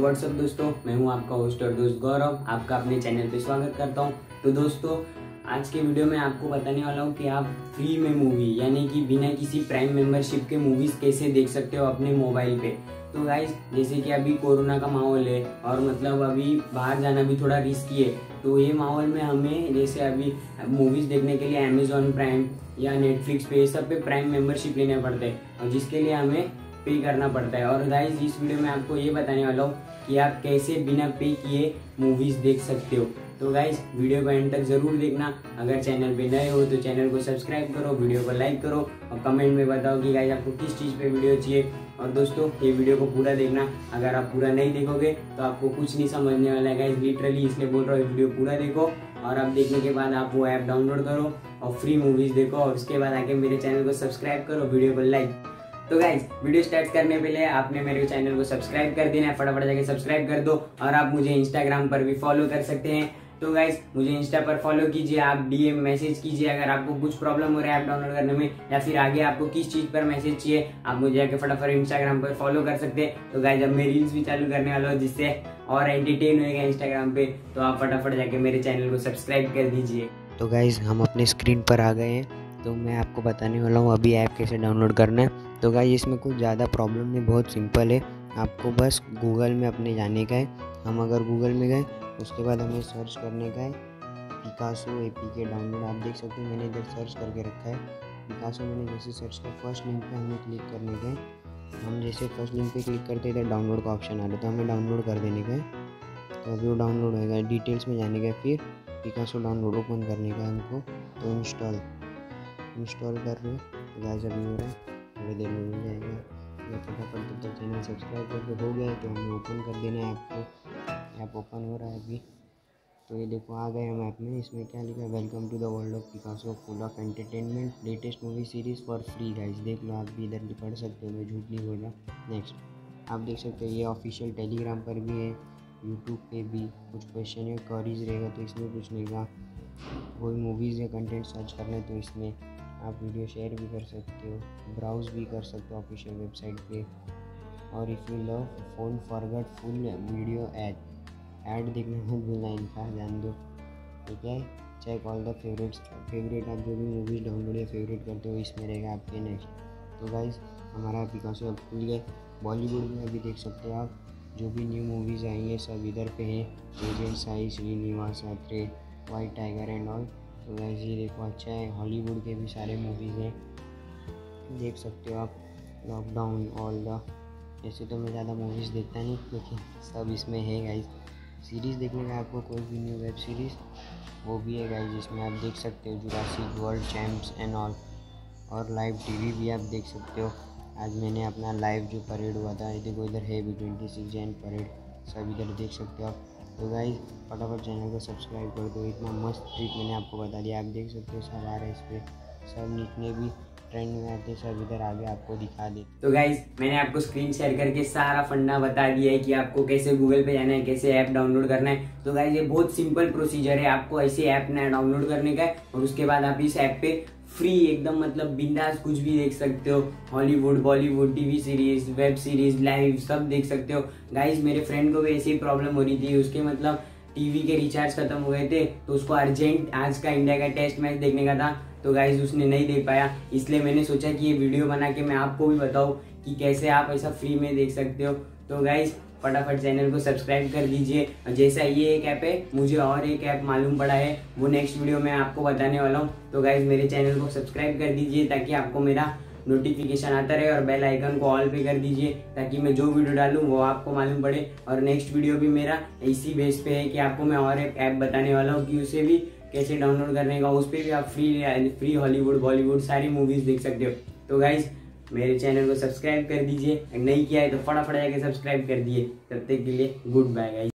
तो व्हाट्सअप दोस्तों, मैं हूं आपका होस्ट और दोस्त गौरव, आपका अपने चैनल पे स्वागत करता हूं। तो दोस्तों, आज के वीडियो में आपको बताने वाला हूं कि आप फ्री में मूवी यानी कि बिना किसी प्राइम मेंबरशिप के मूवीज़ कैसे देख सकते हो अपने मोबाइल पे। तो गाइस, जैसे कि अभी कोरोना का माहौल है और मतलब अभी बाहर जाना भी थोड़ा रिस्की है, तो ये माहौल में हमें जैसे अभी मूवीज़ देखने के लिए अमेजॉन प्राइम या नेटफ्लिक्स पे, सब पे प्राइम मेंबरशिप लेने पड़ते हैं और जिसके लिए हमें पे करना पड़ता है। और गाइस, इस वीडियो में आपको ये बताने वाला हूँ कि आप कैसे बिना पे किए मूवीज़ देख सकते हो। तो गाइस, वीडियो को एंड तक ज़रूर देखना। अगर चैनल पे नए हो तो चैनल को सब्सक्राइब करो, वीडियो को लाइक करो और कमेंट में बताओ कि गाइस आपको किस चीज़ पे वीडियो चाहिए। और दोस्तों, ये वीडियो को पूरा देखना, अगर आप पूरा नहीं देखोगे तो आपको कुछ नहीं समझने वाला है गाइस, लिटरली इसलिए बोल रहा हूँ वीडियो पूरा देखो। और अब देखने के बाद आप वो ऐप डाउनलोड करो और फ्री मूवीज़ देखो और उसके बाद आके मेरे चैनल को सब्सक्राइब करो, वीडियो को लाइक। तो गाइज, वीडियो स्टार्ट करने पहले आपने मेरे चैनल को सब्सक्राइब कर देना है, फटाफट जाके सब्सक्राइब कर दो। और आप मुझे इंस्टाग्राम पर भी फॉलो कर सकते हैं। तो गाइज, मुझे इंस्टा पर फॉलो कीजिए, आप डीएम मैसेज कीजिए अगर आपको कुछ प्रॉब्लम हो रहा है ऐप डाउनलोड करने में, या फिर आगे आपको किस चीज़ पर मैसेज चाहिए, आप मुझे जाके फटाफट इंस्टाग्राम पर फॉलो कर सकते हैं। तो गाइज, अब मैं रील्स भी चालू करने वाला हूँ जिससे और एंटरटेन होएगा इंस्टाग्राम पे, तो आप फटाफट जाके मेरे चैनल को सब्सक्राइब कर दीजिए। तो गाइज़, हम अपने स्क्रीन पर आ गए हैं। तो मैं आपको बताने वाला हूँ अभी ऐप कैसे डाउनलोड करना है। तो गाइज़, इसमें कुछ ज़्यादा प्रॉब्लम नहीं, बहुत सिंपल है। आपको बस गूगल में अपने जाने का है। हम अगर गूगल में गए उसके बाद हमें सर्च करने का है पिकासो APK डाउनलोड। आप देख सकते हो मैंने इधर सर्च करके रखा है पिकासो। मैंने जैसे सर्च किया, फर्स्ट लिंक पे हमें क्लिक करने का है। हम जैसे फर्स्ट लिंक पे क्लिक करते इधर डाउनलोड का ऑप्शन आ रहा है, तो हमें डाउनलोड कर देने का है। तो अभी वो डाउनलोड होएगा, डिटेल्स में जाने का, फिर पिकासो डाउनलोड ओपन करने का है हमको। तो इंस्टॉल कर रहे हैं गाइस, अभी हो रहा है, थोड़ी देर में हो जाएगा। या फटाफट तब तक चैनल सब्सक्राइब करके हो गया तो हमें ओपन कर देना है ऐप को। ऐप ओपन हो रहा है अभी। तो ये देखो, आ गए हम ऐप में। इसमें क्या लिखा है, welcome to the world of Picasso, full of entertainment, latest movie series for free. Guys देख लो, आप भी इधर पढ़ सकते हो, मैं झूठ नहीं बोल रहा। नेक्स्ट आप देख सकते हो, ये ऑफिशियल टेलीग्राम पर भी है, यूट्यूब पे भी। कुछ क्वेश्चन या क्वेरीज रहेगा तो इसमें पूछने का, कोई मूवीज़ या कंटेंट सर्च करना है तो इसमें आप वीडियो शेयर भी कर सकते हो, ब्राउज भी कर सकते हो ऑफिशियल वेबसाइट पे। और if you love phone forget full video ad देखना मत भूलना, इनका ध्यान दो। ठीक है, चेक ऑल द फेवरेट आप जो भी मूवीज़ डाउनलोड या फेवरेट करते हो इसमें रहेगा आपके। नेक्स्ट तो गाइस, हमारा पिकासो अब खुल गया। बॉलीवुड में अभी देख सकते हो आप, जो भी न्यू मूवीज़ आई हैं सब इधर पे हैं, एजेंट साई, श्रीनिवास थ्रेड, वाइट टाइगर एंड ऑल। तो गाइस, ये देखो, अच्छा है। हॉलीवुड के भी सारे मूवीज़ हैं, देख सकते हो आप। लॉकडाउन, ऑल द, ऐसे तो मैं ज़्यादा मूवीज़ देखता नहीं लेकिन सब इसमें है गाइस। सीरीज़ देखने का आपको कोई भी न्यू वेब सीरीज़ वो भी है गाइस, जिसमें आप देख सकते हो Jurassic World, champs and all. और लाइव टीवी भी आप देख सकते हो। आज मैंने अपना लाइव जो परेड हुआ था, देखो इधर है भी 26 जैन परेड, सब इधर देख सकते हो आप। तो गाइस, फटाफट चैनल को सब्सक्राइब कर दो। इतना मस्त ट्रिक मैंने आपको बता दिया, आप देख सकते हो सब आ रहे हैं इस पर, सब जितने भी ट्रेंड में आते सब इधर आगे आपको दिखा दे। तो गाइज, मैंने आपको स्क्रीन शेयर करके सारा फंडा बता दिया है कि आपको कैसे गूगल पे जाना है, कैसे ऐप डाउनलोड करना है। तो गाइज, ये बहुत सिंपल प्रोसीजर है, आपको ऐसे ऐप ना डाउनलोड करने का है और उसके बाद आप इस ऐप पे फ्री एकदम मतलब बिंदास कुछ भी देख सकते हो। Hollywood, Bollywood, TV series, web series, live सब देख सकते हो। गाइज, मेरे फ्रेंड को भी ऐसी प्रॉब्लम हो रही थी, उसके मतलब टीवी के रिचार्ज खत्म हो गए थे, तो उसको अर्जेंट आज का इंडिया का टेस्ट मैच देखने का था, तो गाइज उसने नहीं दे पाया। इसलिए मैंने सोचा कि ये वीडियो बना के मैं आपको भी बताऊं कि कैसे आप ऐसा फ्री में देख सकते हो। तो गाइज, फटाफट चैनल को सब्सक्राइब कर दीजिए। और जैसा ये एक ऐप है, मुझे और एक ऐप मालूम पड़ा है, वो नेक्स्ट वीडियो में आपको बताने वाला हूँ। तो गाइज, मेरे चैनल को सब्सक्राइब कर दीजिए ताकि आपको मेरा नोटिफिकेशन आता रहे, और बेल आइकन को ऑल पे कर दीजिए ताकि मैं जो वीडियो डालूं वो आपको मालूम पड़े। और नेक्स्ट वीडियो भी मेरा इसी बेस पे है कि आपको मैं और एक ऐप बताने वाला हूँ कि उसे भी कैसे डाउनलोड करने का, उस पर भी आप फ्री हॉलीवुड, बॉलीवुड सारी मूवीज देख सकते हो। तो गाइज, मेरे चैनल को सब्सक्राइब कर दीजिए, नहीं किया है तो फटाफट जाके सब्सक्राइब कर दिए। तब तक के लिए गुड बाय गाइज।